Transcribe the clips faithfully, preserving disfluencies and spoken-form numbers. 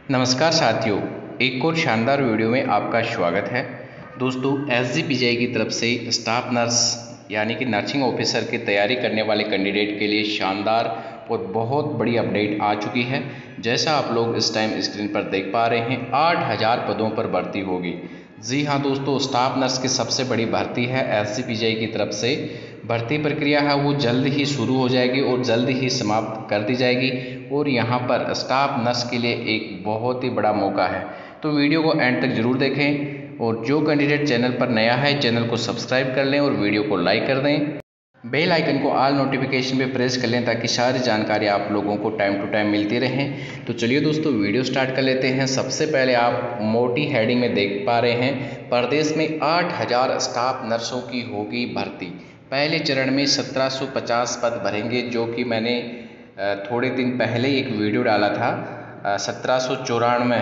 नमस्कार साथियों, एक और शानदार वीडियो में आपका स्वागत है। दोस्तों, एस जी पी जी आई की तरफ से स्टाफ नर्स यानी कि नर्सिंग ऑफिसर की तैयारी करने वाले कैंडिडेट के लिए शानदार और बहुत बड़ी अपडेट आ चुकी है। जैसा आप लोग इस टाइम स्क्रीन पर देख पा रहे हैं, आठ हज़ार पदों पर भर्ती होगी। जी हाँ दोस्तों, स्टाफ नर्स की सबसे बड़ी भर्ती है। एस जी पी जी आई की तरफ से भर्ती प्रक्रिया है वो जल्द ही शुरू हो जाएगी और जल्द ही समाप्त कर दी जाएगी। और यहाँ पर स्टाफ नर्स के लिए एक बहुत ही बड़ा मौका है, तो वीडियो को एंड तक जरूर देखें। और जो कैंडिडेट चैनल पर नया है, चैनल को सब्सक्राइब कर लें और वीडियो को लाइक कर दें। बेल आइकन को ऑल नोटिफिकेशन पे प्रेस कर लें ताकि सारी जानकारी आप लोगों को टाइम टू टाइम मिलती रहें। तो चलिए दोस्तों, वीडियो स्टार्ट कर लेते हैं। सबसे पहले आप मोटी हेडिंग में देख पा रहे हैं, प्रदेश में आठ हज़ार स्टाफ नर्सों की होगी भर्ती। पहले चरण में सत्रह सौ पचास पद भरेंगे, जो कि मैंने थोड़े दिन पहले एक वीडियो डाला था। सत्रह सौ चौरानवे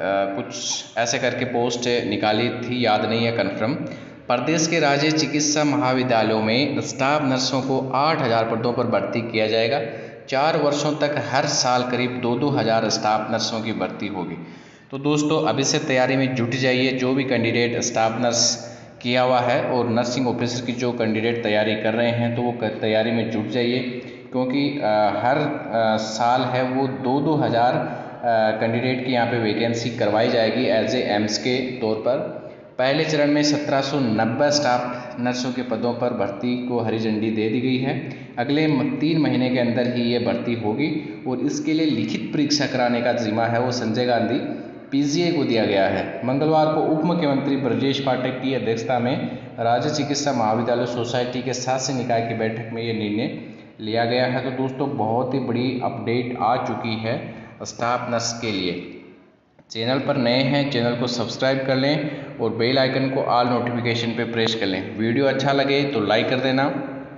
कुछ ऐसे करके पोस्ट निकाली थी, याद नहीं है कन्फर्म। प्रदेश के राज्य चिकित्सा महाविद्यालयों में स्टाफ नर्सों को आठ हज़ार पदों पर भर्ती किया जाएगा। चार वर्षों तक हर साल करीब दो दो हज़ार स्टाफ नर्सों की भर्ती होगी। तो दोस्तों, अभी से तैयारी में जुट जाइए। जो भी कैंडिडेट स्टाफ नर्स किया हुआ है और नर्सिंग ऑफिसर की जो कैंडिडेट तैयारी कर रहे हैं, तो वो तैयारी में जुट जाइए, क्योंकि हर साल है वो दो दो हज़ार कैंडिडेट की यहाँ पे वैकेंसी करवाई जाएगी एज ए एम्स के तौर पर। पहले चरण में सत्रह सौ नब्बे स्टाफ नर्सों के पदों पर भर्ती को हरी झंडी दे दी गई है। अगले तीन महीने के अंदर ही ये भर्ती होगी और इसके लिए लिखित परीक्षा कराने का जिम्मा है वो Sanjay Gandhi P G I को दिया गया है। मंगलवार को उप मुख्यमंत्री ब्रजेश पाठक की अध्यक्षता में राज्य चिकित्सा महाविद्यालय सोसाइटी के शासी निकाय की बैठक में ये निर्णय लिया गया है। तो दोस्तों, बहुत ही बड़ी अपडेट आ चुकी है स्टाफ नर्स के लिए। चैनल पर नए हैं, चैनल को सब्सक्राइब कर लें और बेल आइकन को ऑल नोटिफिकेशन पे प्रेस कर लें। वीडियो अच्छा लगे तो लाइक कर देना,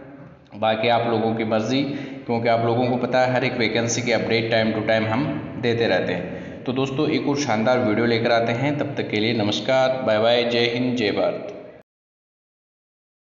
बाकी आप लोगों की मर्ज़ी, क्योंकि आप लोगों को पता है हर एक वैकेंसी के अपडेट टाइम टू टाइम हम देते रहते हैं। तो दोस्तों, एक और शानदार वीडियो लेकर आते हैं। तब तक के लिए नमस्कार, बाय बाय, जय हिंद, जय भारत।